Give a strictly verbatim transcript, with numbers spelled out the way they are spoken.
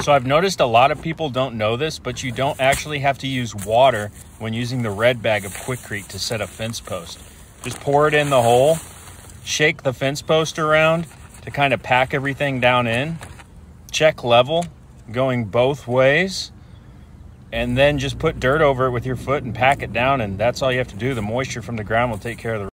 So I've noticed a lot of people don't know this, but you don't actually have to use water when using the red bag of Quikrete to set a fence post. Just pour it in the hole, shake the fence post around to kind of pack everything down in, check level going both ways, and then just put dirt over it with your foot and pack it down, and that's all you have to do. The moisture from the ground will take care of the